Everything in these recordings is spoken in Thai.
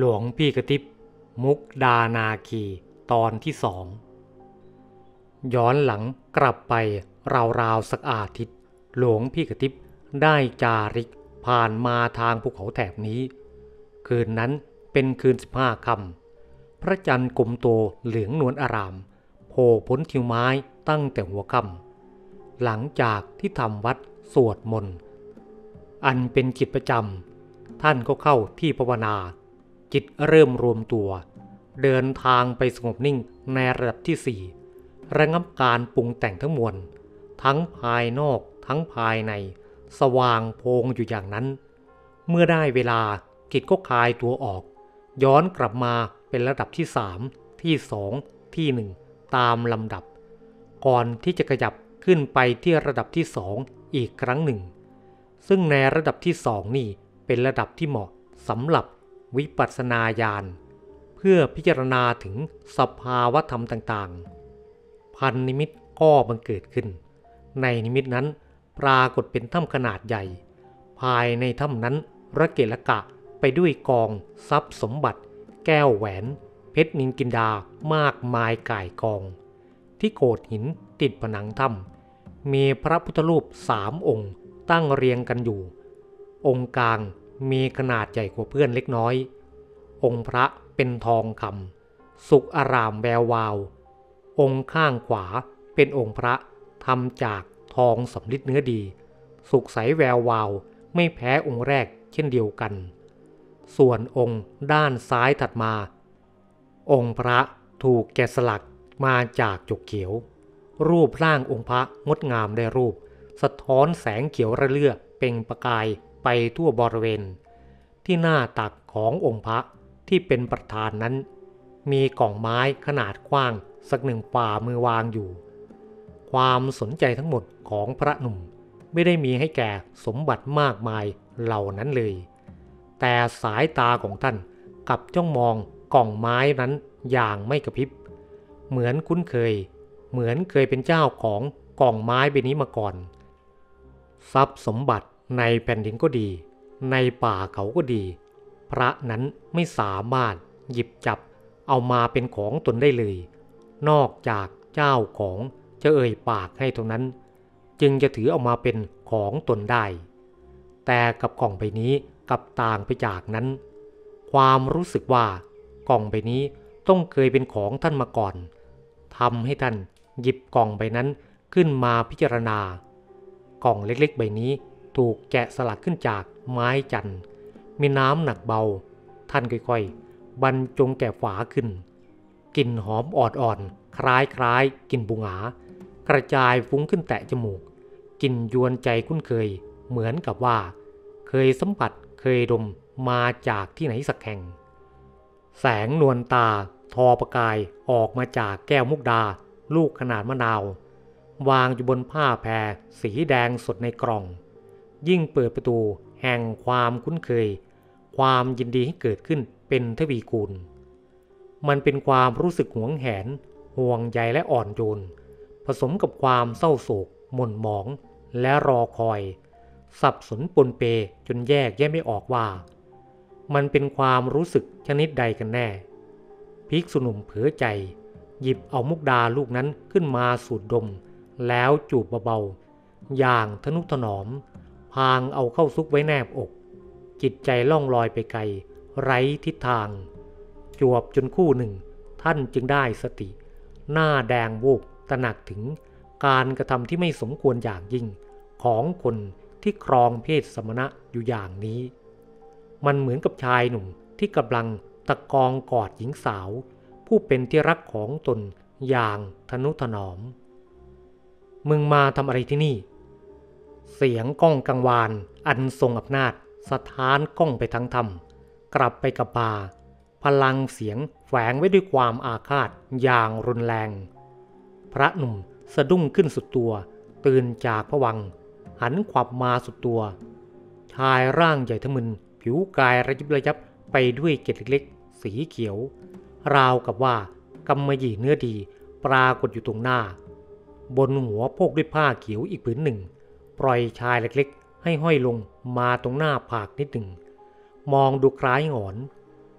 หลวงพี่กระติบมุกดานาคีตอนที่สองย้อนหลังกลับไปราวๆสักอาทิตย์หลวงพี่กระติบได้จาริกผ่านมาทางภูเขาแถบนี้คืนนั้นเป็นคืน15 ค่ำพระจันทร์กลมโตเหลืองนวลอารามโผล่พ้นทิวไม้ตั้งแต่หัวค่ำหลังจากที่ทำวัดสวดมนต์อันเป็นกิจประจำท่านก็เข้าที่ภาวนาจิตเริ่มรวมตัวเดินทางไปสงบนิ่งในระดับที่4ระงับการปรุงแต่งทั้งมวลทั้งภายนอกทั้งภายในสว่างโพงอยู่อย่างนั้นเมื่อได้เวลาจิตก็คลายตัวออกย้อนกลับมาเป็นระดับที่3ที่2ที่1ตามลำดับก่อนที่จะขยับขึ้นไปที่ระดับที่2อีกครั้งหนึ่งซึ่งในระดับที่2นี่เป็นระดับที่เหมาะสำหรับวิปัสสนาญาณเพื่อพิจารณาถึงสภาวธรรมต่างๆพันนิมิตก็บังเกิดขึ้นในนิมิตนั้นปรากฏเป็นถ้ำขนาดใหญ่ภายในถ้ำนั้นระเกะระกะไปด้วยกองทรัพย์สมบัติแก้วแหวนเพชรนินจินดามากมายก่ายกองที่โขดหินติดผนังถ้ำมีพระพุทธรูป3 องค์ตั้งเรียงกันอยู่องค์กลางมีขนาดใหญ่กว่าเพื่อนเล็กน้อยองค์พระเป็นทองคำสุกอารามแวววาวองค์ข้างขวาเป็นองค์พระทำจากทองสำริดเนื้อดีสุกใสแวววาวไม่แพ้องค์แรกเช่นเดียวกันส่วนองค์ด้านซ้ายถัดมาองค์พระถูกแกะสลักมาจากจกเขียวรูปร่างองค์พระงดงามได้รูปสะท้อนแสงเขียวระเลื่อเปล่งประกายไปทั่วบริเวณที่หน้าตักขององค์พระที่เป็นประธานนั้นมีกล่องไม้ขนาดกว้างสัก1 ฝ่ามือวางอยู่ความสนใจทั้งหมดของพระหนุ่มไม่ได้มีให้แก่สมบัติมากมายเหล่านั้นเลยแต่สายตาของท่านกลับจ้องมองกล่องไม้นั้นอย่างไม่กระพริบเหมือนคุ้นเคยเหมือนเคยเป็นเจ้าของกล่องไม้ใบนี้มาก่อนทรัพย์สมบัติในแผ่นดินก็ดีในป่าเขาก็ดีพระนั้นไม่สามารถหยิบจับเอามาเป็นของตนได้เลยนอกจากเจ้าของจะเอ่ยปากให้เท่านั้นจึงจะถือเอามาเป็นของตนได้แต่กับกล่องใบนี้กลับต่างไปจากนั้นความรู้สึกว่ากล่องใบนี้ต้องเคยเป็นของท่านมาก่อนทำให้ท่านหยิบกล่องใบนั้นขึ้นมาพิจารณากล่องเล็กๆใบนี้ถูกแกะสลักขึ้นจากไม้จันทร์มีน้ำหนักเบาท่านค่อยๆบรรจงแกะฝาขึ้นกลิ่นหอมอ่อนๆคล้ายๆกลิ่นบุหงากระจายฟุ้งขึ้นแตะจมูกกลิ่นยวนใจคุ้นเคยเหมือนกับว่าเคยสัมผัสเคยดมมาจากที่ไหนสักแห่งแสงนวลตาทอประกายออกมาจากแก้วมุกดาลูกขนาดมะนาววางอยู่บนผ้าแพรสีแดงสดในกล่องยิ่งเปิดประตูแห่งความคุ้นเคยความยินดีให้เกิดขึ้นเป็นทวีคูณมันเป็นความรู้สึกหวงแหนห่วงใยและอ่อนโยนผสมกับความเศร้าโศกหม่นหมองและรอคอยสับสนปนเปจนแยกไม่ออกว่ามันเป็นความรู้สึกชนิดใดกันแน่ภิกษุหนุ่มเผลอใจหยิบเอามุกดาลูกนั้นขึ้นมาสูดดมแล้วจูบเบาๆอย่างทนุถนอมพางเอาเข้าซุกไว้แนบอกจิตใจล่องลอยไปไกลไร้ทิศทางจวบจนคู่หนึ่งท่านจึงได้สติหน้าแดงวูบตระหนักถึงการกระทำที่ไม่สมควรอย่างยิ่งของคนที่ครองเพศสมณะอยู่อย่างนี้มันเหมือนกับชายหนุ่มที่กำลังตะกองกอดหญิงสาวผู้เป็นที่รักของตนอย่างทนุถนอมมึงมาทำอะไรที่นี่เสียงก้องกังวานอันทรงอำนาจสถานก้องไปทั้งถ้ำกลับไปกับป่าพลังเสียงแฝงไว้ด้วยความอาฆาตอย่างรุนแรงพระหนุ่มสะดุ้งขึ้นสุดตัวตื่นจากภวังค์หันขวับมาสุดตัวชายร่างใหญ่ทะมึนผิวกายระยิบระยับไปด้วยเกล็ดเล็กๆสีเขียวราวกับว่ากำมะหยี่เนื้อดีปรากฏอยู่ตรงหน้าบนหัวโพกด้วยผ้าเขียวอีกผืนหนึ่งปล่อยชายเล็กๆให้ห้อยลงมาตรงหน้าผากนิดหนึ่งมองดูคล้ายหงอน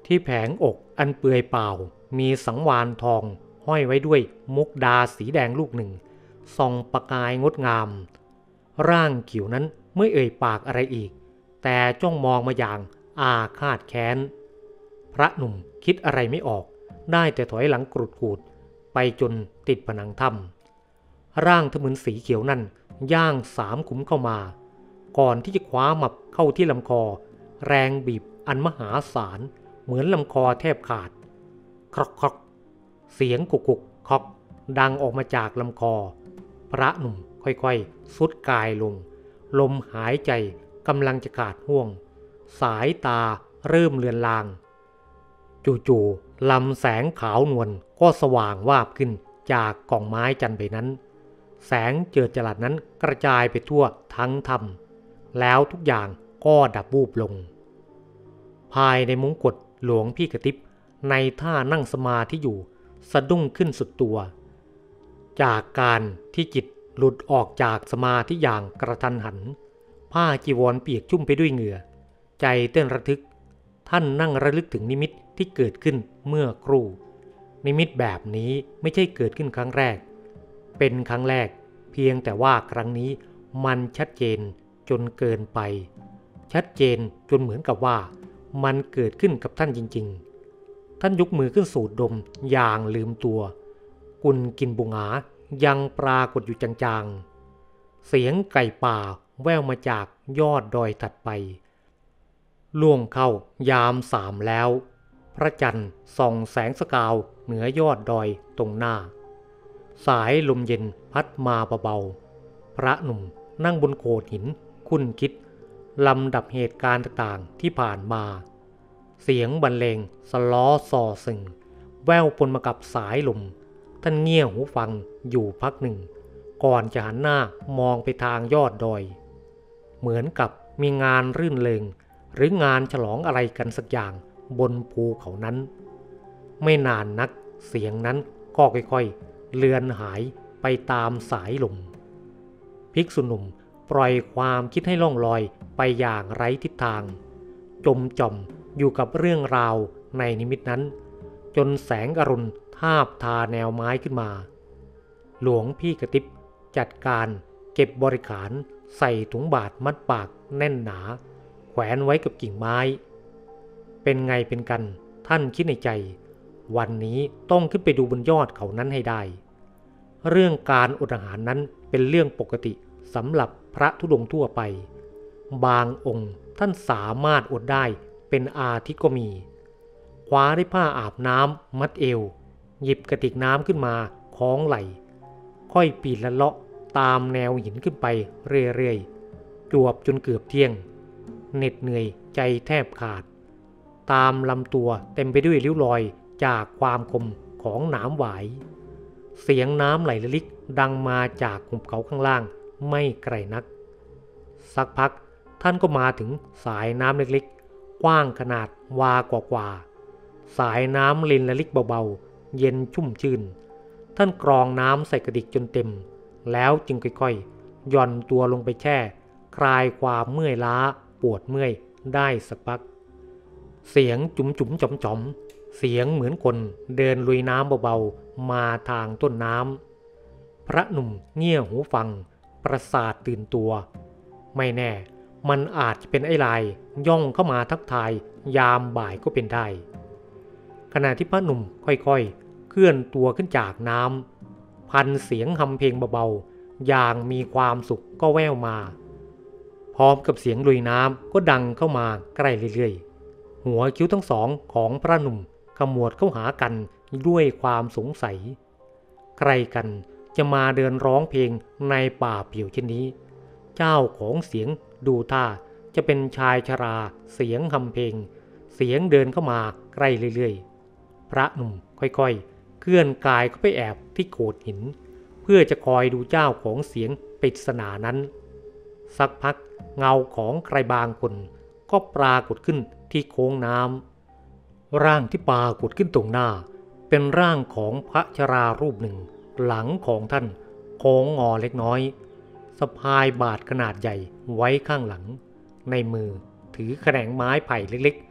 ที่แผงอกอันเปลือยเปล่ามีสังวาลทองห้อยไว้ด้วยมุกดาสีแดงลูกหนึ่งส่องประกายงดงามร่างขิวนั้นไม่เอ่ยปากอะไรอีกแต่จ้องมองมาอย่างอาฆาตแค้นพระหนุ่มคิดอะไรไม่ออกได้แต่ถอยหลังกรูดๆไปจนติดผนังถ้ำร่างทะมึนสีเขียวนั่นย่างสามขุมเข้ามาก่อนที่จะคว้าหมับเข้าที่ลำคอแรงบีบอันมหาศาลเหมือนลำคอแทบขาดครอกครอกเสียงกุกกุกคอกดังออกมาจากลำคอพระหนุ่มค่อยๆสุดกายลงลมหายใจกำลังจะขาดห่วงสายตาเริ่มเลือนลางจู่ๆลำแสงขาวนวลก็สว่างวาบขึ้นจากกองไม้จันทร์ใบนั้นแสงเจิดจรัสนั้นกระจายไปทั่วทั้งถ้ำแล้วทุกอย่างก็ดับวูบลงภายในมงกุฎหลวงพี่กระติบในท่านั่งสมาธิอยู่สะดุ้งขึ้นสุดตัวจากการที่จิตหลุดออกจากสมาธิอย่างกระทันหันผ้าจีวรเปียกชุ่มไปด้วยเหงื่อใจเต้นระทึกท่านนั่งระลึกถึงนิมิตที่เกิดขึ้นเมื่อครู่นิมิตแบบนี้ไม่ใช่เกิดขึ้นครั้งแรกเป็นครั้งแรกเพียงแต่ว่าครั้งนี้มันชัดเจนจนเกินไปชัดเจนจนเหมือนกับว่ามันเกิดขึ้นกับท่านจริงๆท่านยกมือขึ้นสูดดมอย่างลืมตัวกุลกินบุงายังปรากฏอยู่จางๆเสียงไก่ป่าแว่วมาจากยอดดอยถัดไปล่วงเข้ายามสามแล้วพระจันทร์ส่องแสงสกาวเหนือยอดดอยตรงหน้าสายลมเย็นพัดมาเบาๆพระหนุ่มนั่งบนโขดหินคุ้นคิดลำดับเหตุการณ์ต่างๆที่ผ่านมาเสียงบรรเลงสล้อส่อสึงแว่วปนมากับสายลมท่านเงี่ยหูฟังอยู่พักหนึ่งก่อนจะหันหน้ามองไปทางยอดดอยเหมือนกับมีงานรื่นเริงหรืองานฉลองอะไรกันสักอย่างบนภูเขานั้นไม่นานนักเสียงนั้นก็ค่อยๆเลือนหายไปตามสายลมภิกษุหนุ่มปล่อยความคิดให้ล่องลอยไปอย่างไร้ทิศทางจมจ่อมอยู่กับเรื่องราวในนิมิตนั้นจนแสงอรุณทาบทาแนวไม้ขึ้นมาหลวงพี่กระติบจัดการเก็บบริขารใส่ถุงบาตรมัดปากแน่นหนาแขวนไว้กับกิ่งไม้เป็นไงเป็นกันท่านคิดในใจวันนี้ต้องขึ้นไปดูบนยอดเขานั้นให้ได้เรื่องการอดอาหารนั้นเป็นเรื่องปกติสำหรับพระธุดงค์ทั่วไปบางองค์ท่านสามารถอดได้เป็นอาทิตย์ก็มีคว้าได้ผ้าอาบน้ำมัดเอวหยิบกระติกน้ำขึ้นมาคล้องไหล่ค่อยปีนละเลาะตามแนวหินขึ้นไปเรื่อยๆจวบจนเกือบเที่ยงเหน็ดเหนื่อยใจแทบขาดตามลำตัวเต็มไปด้วยริ้วรอยจากความคมของหนามหวายเสียงน้ำไหลละลิกดังมาจากหุบเขาข้างล่างไม่ไกลนักสักพักท่านก็มาถึงสายน้ำเล็กๆกว้างขนาดวากว่าสายน้ำลินละลิกเบาๆเย็นชุ่มชื่นท่านกรองน้ำใส่กระดิกจนเต็มแล้วจึงค่อยๆหย่อนตัวลงไปแช่คลายความเมื่อยล้าปวดเมื่อยได้สักพักเสียงจุ๋มจุ๋มจอมจอมเสียงเหมือนคนเดินลุยน้ำเบาๆมาทางต้นน้ำพระหนุ่มเงี่ยหูฟังประสาทตื่นตัวไม่แน่มันอาจจะเป็นไอ้ลายย่องเข้ามาทักทายยามบ่ายก็เป็นได้ขณะที่พระหนุ่มค่อยๆเคลื่อนตัวขึ้นจากน้ำพันเสียงฮำเพลงเบาๆอย่างมีความสุขก็แว่วมาพร้อมกับเสียงลุยน้ำก็ดังเข้ามาใกล้เรื่อยๆหัวคิ้วทั้งสองของพระหนุ่มขมวดเข้าหากันด้วยความสงสัยใครกันจะมาเดินร้องเพลงในป่าเปี่ยวเช่นนี้เจ้าของเสียงดูท่าจะเป็นชายชราเสียงฮำเพลงเสียงเดินเข้ามาใกล้เรื่อยๆพระหนุ่มค่อยๆเคลื่อนกายเข้าไปแอบที่โขดหินเพื่อจะคอยดูเจ้าของเสียงปริศนานั้นสักพักเงาของใครบางคนก็ปรากฏขึ้นที่โค้งน้ำร่างที่ปรากฏขึ้นตรงหน้าเป็นร่างของพระชรารูปหนึ่งหลังของท่านโค้งงอเล็กน้อยสะพายบาทขนาดใหญ่ไว้ข้างหลังในมือถือแขนงไม้ไผ่เล็ก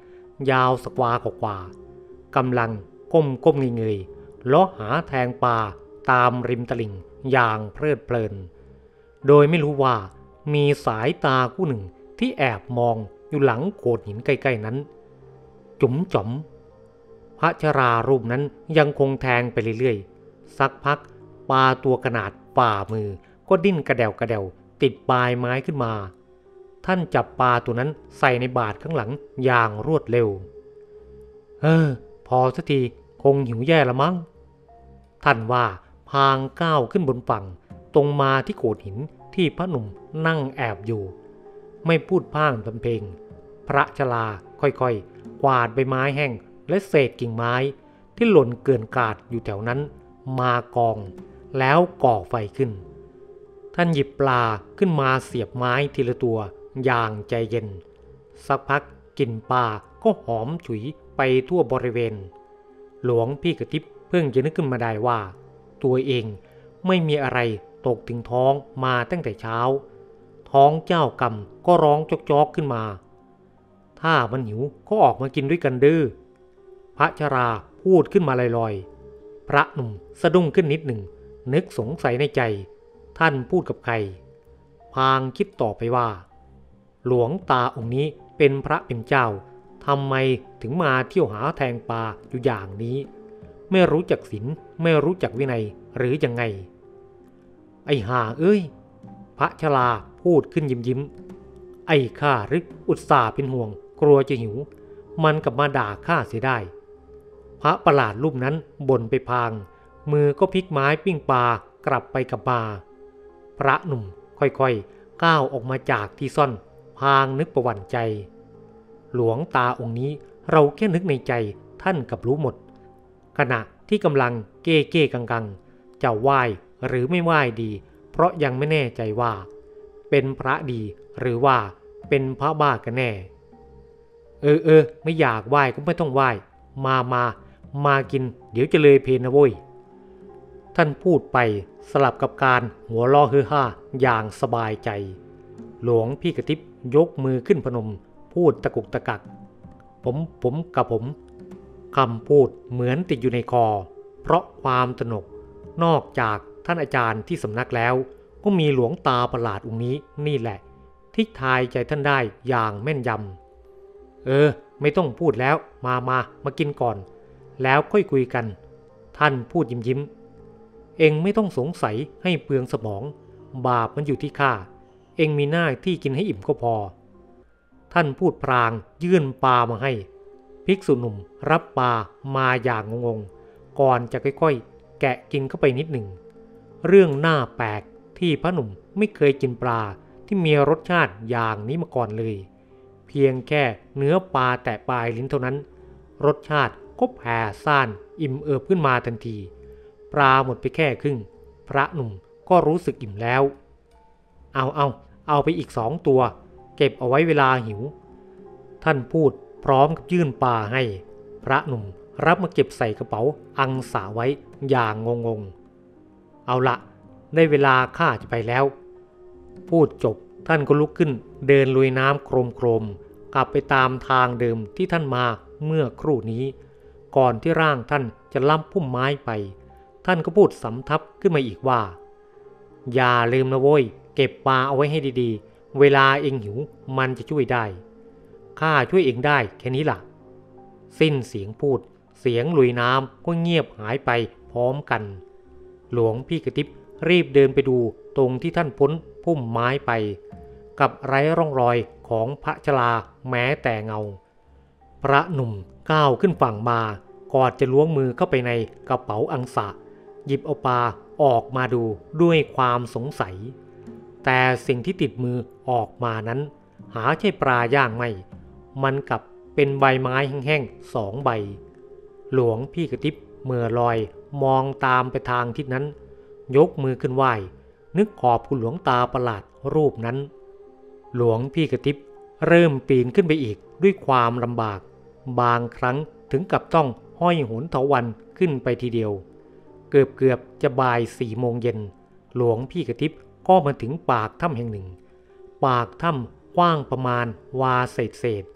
ยาวสักวากว่ากำลังก้มเงยๆเลาะหาแทงปลาตามริมตลิ่งอย่างเพลิดเพลินโดยไม่รู้ว่ามีสายตาคู่หนึ่งที่แอบมองอยู่หลังโขดหินใกล้ๆนั้นจุ๋มจ๋อมพระชรารูปนั้นยังคงแทงไปเรื่อยๆสักพักปลาตัวขนาดฝ่ามือก็ดิ้นกระเดวติดปลายไม้ขึ้นมาท่านจับปลาตัวนั้นใส่ในบาตรข้างหลังอย่างรวดเร็วพอสักทีคงหิวแย่ละมั้งท่านว่าพางก้าวขึ้นบนฝั่งตรงมาที่โขดหินที่พระหนุ่มนั่งแอบอยู่ไม่พูดพร่างทำเพลงพระชราค่อยๆกวาดใบไม้แห้งและเศษกิ่งไม้ที่หล่นเกลื่อนกลาดอยู่แถวนั้นมากองแล้วก่อไฟขึ้นท่านหยิบปลาขึ้นมาเสียบไม้ทีละตัวอย่างใจเย็นสักพักกลิ่นปลาก็หอมฉุยไปทั่วบริเวณหลวงพี่กระติบเพิ่งจะนึกขึ้นมาได้ว่าตัวเองไม่มีอะไรตกถึงท้องมาตั้งแต่เช้าท้องเจ้ากรรมก็ร้องจอกขึ้นมาถ้ามันหิวก็ออกมากินด้วยกันดื้อพระชราพูดขึ้นมาลอยๆพระหนุ่มสะดุ้งขึ้นนิดหนึ่งนึกสงสัยในใจท่านพูดกับใครพางคิดต่อไปว่าหลวงตาองค์นี้เป็นพระเป็นเจ้าทำไมถึงมาเที่ยวหาแทงปลาอยู่อย่างนี้ไม่รู้จักศีลไม่รู้จักวินัยหรือยังไงไอ้ห่าเอ้ยพระชราพูดขึ้นยิ้มไอ้ข้ารึกอุตส่าห์เป็นห่วงกลัวจะหิวมันกลับมาด่าข้าเสียได้พระประหลาดรูปนั้นบ่นไปพางมือก็พลิกไม้ปิ้งปลากลับไปกลับมาพระหนุ่มค่อยๆก้าวออกมาจากที่ซ่อนพางนึกประวัติใจหลวงตาองค์นี้เราแค่นึกในใจท่านกับรู้หมดขณะที่กำลังเก้กังจะไหว้หรือไม่ไหว้ดีเพราะยังไม่แน่ใจว่าเป็นพระดีหรือว่าเป็นพระบ้ากันแน่ไม่อยากไหว้ก็ไม่ต้องไหว้มากินเดี๋ยวจะเลยเพลนะโว้ยท่านพูดไปสลับกับการหัวเราะเฮ่อฮ่าอย่างสบายใจหลวงพี่กระติบยกมือขึ้นพนมพูดตะกุกตะกักผมคำพูดเหมือนติดอยู่ในคอเพราะความตระหนกนอกจากท่านอาจารย์ที่สำนักแล้วก็มีหลวงตาประหลาดองค์นี้นี่แหละที่ทายใจท่านได้อย่างแม่นยำไม่ต้องพูดแล้วมากินก่อนแล้วค่อยคุยกันท่านพูดยิ้มเองไม่ต้องสงสัยให้เปลืองสมองบาปมันอยู่ที่ข้าเองมีหน้าที่กินให้อิ่มก็พอท่านพูดพลางยื่นปลามาให้ภิกษุหนุ่มรับปลามาอย่างงงๆก่อนจะค่อยๆแกะกินเข้าไปนิดหนึ่งเรื่องน่าแปลกที่พระหนุ่มไม่เคยกินปลาที่มีรสชาติอย่างนี้มาก่อนเลยเพียงแค่เนื้อปลาแตะปลายลิ้นเท่านั้นรสชาติก็แผ่ซ่านอิ่มเอิบขึ้นมาทันทีปลาหมดไปแค่ครึ่งพระหนุ่มก็รู้สึกอิ่มแล้วเอาไปอีก2 ตัวเก็บเอาไว้เวลาหิวท่านพูดพร้อมกับยื่นปลาให้พระหนุ่มรับมาเก็บใส่กระเป๋าอังสาไว้อย่างงงเอาละได้เวลาข้าจะไปแล้วพูดจบท่านก็ลุกขึ้นเดินลุยน้ำโครมกลับไปตามทางเดิมที่ท่านมาเมื่อครู่นี้ก่อนที่ร่างท่านจะล้ำพุ่มไม้ไปท่านก็พูดสำทับขึ้นมาอีกว่าอย่าลืมนะโว้ยเก็บปลาเอาไว้ให้ดีๆเวลาเองหิวมันจะช่วยได้ข้าช่วยเองได้แค่นี้ล่ะสิ้นเสียงพูดเสียงลุยน้ำก็เงียบหายไปพร้อมกันหลวงพี่กระติบรีบเดินไปดูตรงที่ท่านพ้นพุ่มไม้ไปกับไร้ร่องรอยของพระชราแม้แต่เงาพระหนุ่มก้าวขึ้นฝั่งมาก่อนจะล้วงมือเข้าไปในกระเป๋าอังสะหยิบเอาปลาออกมาดูด้วยความสงสัยแต่สิ่งที่ติดมือออกมานั้นหาใช่ปลาย่างไม่มันกลับเป็นใบไม้แห้งๆ2 ใบหลวงพี่กระติบเมื่อลอยมองตามไปทางทิศนั้นยกมือขึ้นไหว้นึกขอบคุณหลวงตาประหลาดรูปนั้นหลวงพี่กระติบเริ่มปีนขึ้นไปอีกด้วยความลำบากบางครั้งถึงกับต้องห้อยโหนเถาวัลย์ขึ้นไปทีเดียวเกือบจะบ่าย4 โมงเย็นหลวงพี่กระติบก็มาถึงปากถ้ำแห่งหนึ่งปากถ้ำกว้างประมาณวาเศษ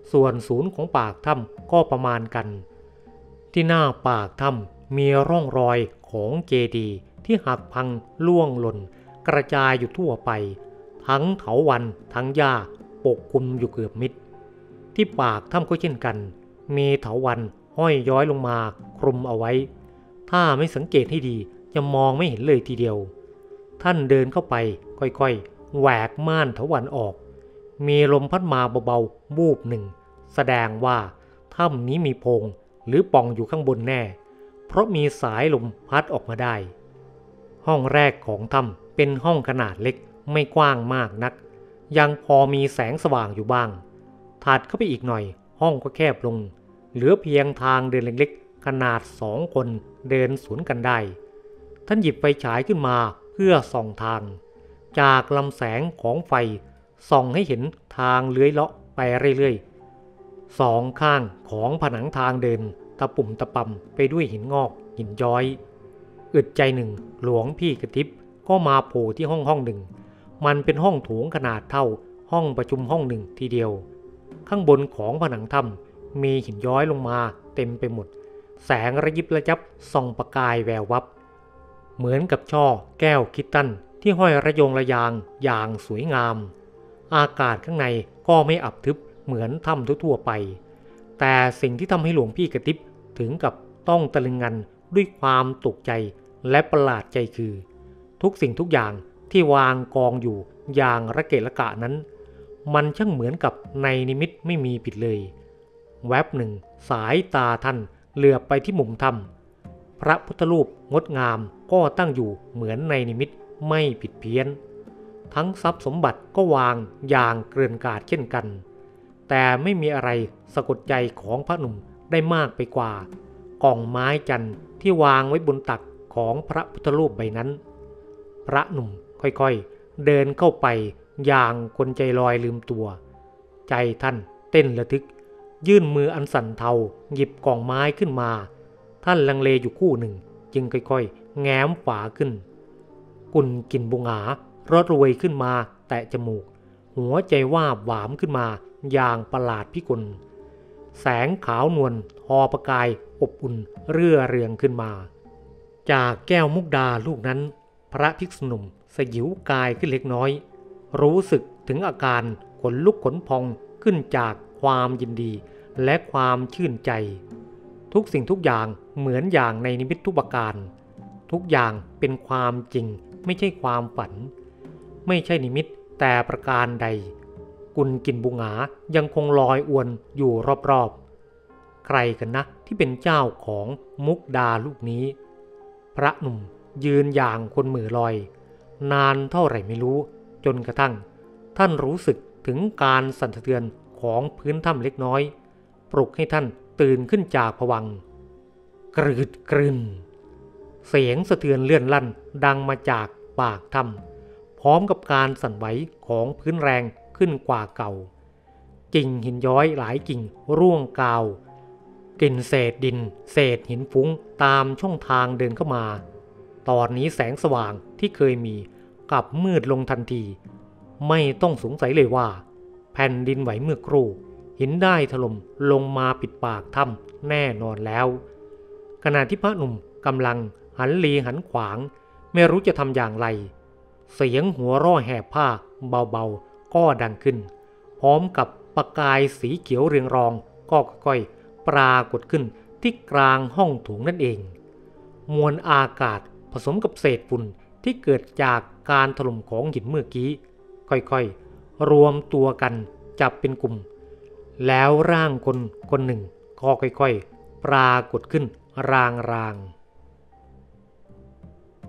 ส่วนศูนย์ของปากถ้ำก็ประมาณกันที่หน้าปากถ้ำมีร่องรอยของเจดีย์ที่หักพังล่วงหล่นกระจายอยู่ทั่วไปทั้งเถาวัลย์ทั้งหญ้าปกคลุมอยู่เกือบมิดที่ปากถ้ำก็เช่นกันมีเถาวัลย์ห้อยย้อยลงมาคลุมเอาไว้ถ้าไม่สังเกตให้ดีจะมองไม่เห็นเลยทีเดียวท่านเดินเข้าไปค่อยๆแหวกม่านเถาวัลย์ออกมีลมพัดมาเบาๆวูบหนึ่งแสดงว่าถ้ำนี้มีโพรงหรือป่องอยู่ข้างบนแน่เพราะมีสายลมพัดออกมาได้ห้องแรกของถ้ำเป็นห้องขนาดเล็กไม่กว้างมากนักยังพอมีแสงสว่างอยู่บ้างถัดเข้าไปอีกหน่อยห้องก็แคบลงเหลือเพียงทางเดินเล็กๆขนาด2 คนเดินสวนกันได้ท่านหยิบไฟฉายขึ้นมาเพื่อส่องทางจากลำแสงของไฟส่องให้เห็นทางเลื้อยเลาะไปเรื่อยๆ2 ข้างของผนังทางเดินตะปุ่มตะปำไปด้วยหินงอกหินย้อยอึดใจหนึ่งหลวงพี่กระติบก็มาโผล่ที่ห้องหนึ่งมันเป็นห้องโถงขนาดเท่าห้องประชุมห้องหนึ่งทีเดียวข้างบนของผนังถ้ำมีหินย้อยลงมาเต็มไปหมดแสงระยิบระยับส่องประกายแวววับเหมือนกับช่อแก้วคริสตัลที่ห้อยระยงระยางอย่างสวยงามอากาศข้างในก็ไม่อับทึบเหมือนถ้ำทั่วๆไปแต่สิ่งที่ทำให้หลวงพี่กระติบถึงกับต้องตะลึงงันด้วยความตกใจและประหลาดใจคือทุกสิ่งทุกอย่างที่วางกองอยู่อย่างระเกะระกะนั้นมันช่างเหมือนกับในนิมิตไม่มีผิดเลยแวบหนึ่งสายตาท่านเหลือบไปที่มุมถ้ำพระพุทธรูปงดงามก็ตั้งอยู่เหมือนในนิมิตไม่ผิดเพี้ยนทั้งทรัพย์สมบัติก็วางอย่างเกลื่อนกลาดเช่นกันแต่ไม่มีอะไรสะกดใจของพระหนุ่มได้มากไปกว่ากล่องไม้จันทร์ที่วางไว้บนตักของพระพุทธรูปใบนั้นพระหนุ่มค่อยๆเดินเข้าไปอย่างคนใจลอยลืมตัวใจท่านเต้นระทึกยื่นมืออันสั่นเทาหยิบกล่องไม้ขึ้นมาท่านลังเลอยู่คู่หนึ่งจึงค่อยๆแง้มฝาขึ้นกุ่นกลิ่นบุหงารดรวยขึ้นมาแตะจมูกหัวใจวาบหวามขึ้นมาอย่างประหลาดพิกลแสงขาวนวลทอประกายอบอุ่นเรื่อเรืองขึ้นมาจากแก้วมุกดาลูกนั้นพระภิกษุหนุ่มสยิวกายขึ้นเล็กน้อยรู้สึกถึงอาการขนลุกขนพองขึ้นจากความยินดีและความชื่นใจทุกสิ่งทุกอย่างเหมือนอย่างในนิมิตทุกประการทุกอย่างเป็นความจริงไม่ใช่ความฝันไม่ใช่นิมิตแต่ประการใดกุ่นกลิ่นบุหงายังคงลอยอวนอยู่รอบๆใครกันนะที่เป็นเจ้าของมุกดาลูกนี้พระหนุ่มยืนอย่างคนมือลอยนานเท่าไหร่ไม่รู้จนกระทั่งท่านรู้สึกถึงการสั่นสะเทือนของพื้นถ้ำเล็กน้อยปลุกให้ท่านตื่นขึ้นจากภวังค์กรึดกรึนเสียงสะเทือนเลื่อนลั่นดังมาจากปากถ้ำพร้อมกับการสั่นไหวของพื้นแรงขึ้นกว่าเก่ากิ่งหินย้อยหลายกิ่งร่วงกาวกลิ่นเศษดินเศษหินฟุ้งตามช่องทางเดินเข้ามาตอนนี้แสงสว่างที่เคยมีกลับมืดลงทันทีไม่ต้องสงสัยเลยว่าแผ่นดินไหวเมื่อครู่หินได้ถล่มลงมาปิดปากถ้ำแน่นอนแล้วขณะที่พระหนุ่มกำลังหันลีหันขวางไม่รู้จะทำอย่างไรเสียงหัวเราะแหบผ้าเบาๆก็ดังขึ้นพร้อมกับประกายสีเขียวเรืองรองก็ค่อยๆปรากฏขึ้นที่กลางห้องโถงนั่นเองมวลอากาศผสมกับเศษฝุ่นที่เกิดจากการถล่มของหินเมื่อกี้ค่อยๆรวมตัวกันจับเป็นกลุ่มแล้วร่างคนหนึ่งก็ค่อยๆปรากฏขึ้นรางๆ